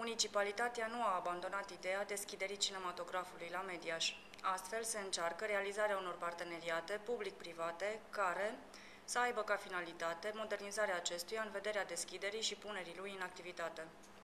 Municipalitatea nu a abandonat ideea deschiderii cinematografului la Mediaș. Astfel, se încearcă realizarea unor parteneriate public-private care să aibă ca finalitate modernizarea acestuia în vederea deschiderii și punerii lui în activitate.